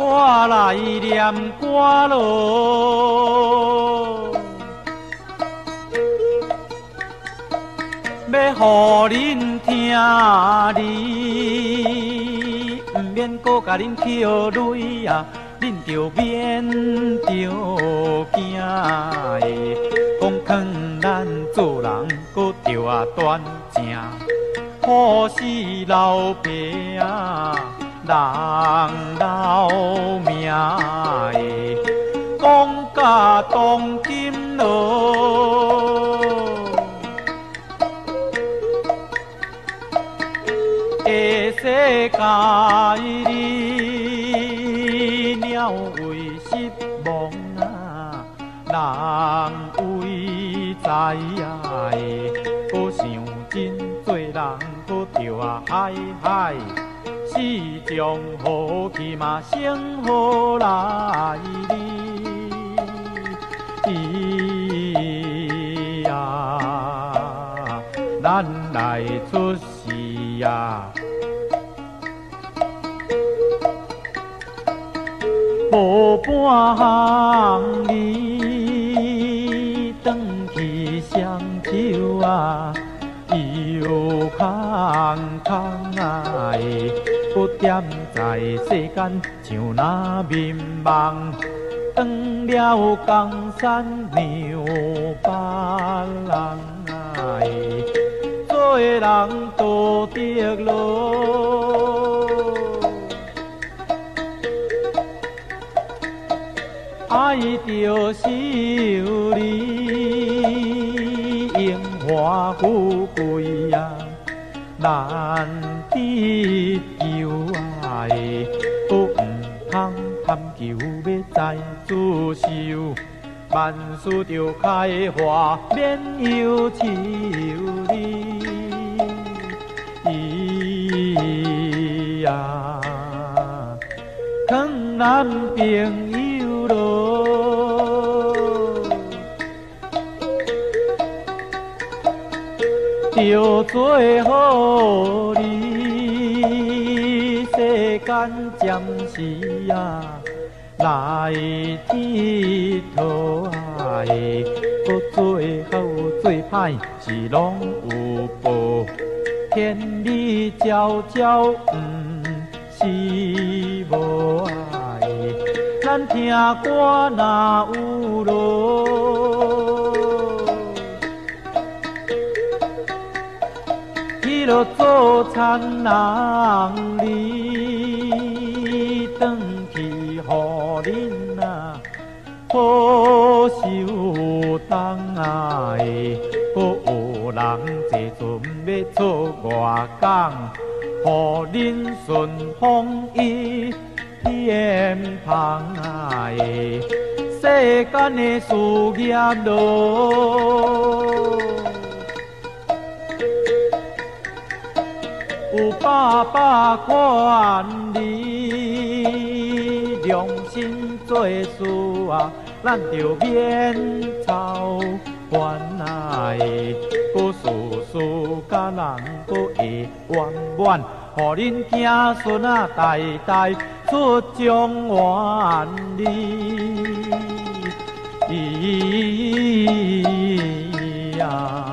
我来念歌咯，要互恁听哩，毋免搁甲恁捡泪啊，恁就免着惊的。讲劝咱做人，搁着啊端正，好死老爸啊！人老命的，讲甲当今咯，下世界里鸟为失望啊，人为知影的，搁想真做人，搁着啊海海。是将好气嘛，先好来哩，咿呀，咱来出世呀，无半项哩，转去双手啊，又空空啊。不点在世间像那眠梦，当了江山让别人做人道德咯，爱着修理荣华富贵啊，难得求爱，都唔通贪求要再自受，万事着开花，免忧愁哩，咿呀，劝咱朋友咯。着做好你，世间暂时啊，来铁佗啊，搁做好做歹是拢有报，天理昭昭，毋是无爱，咱听歌哪有路？要做田人哩，转去予恁啊好受当啊的，搁有人坐船要出外港，予恁顺风一片旁啊的，世间的事业咯。有爸爸管你，良心做事啊，咱就免操烦恼的，搁事事甲人搁会圆满，予恁子孙啊代代出状元哩，咿呀。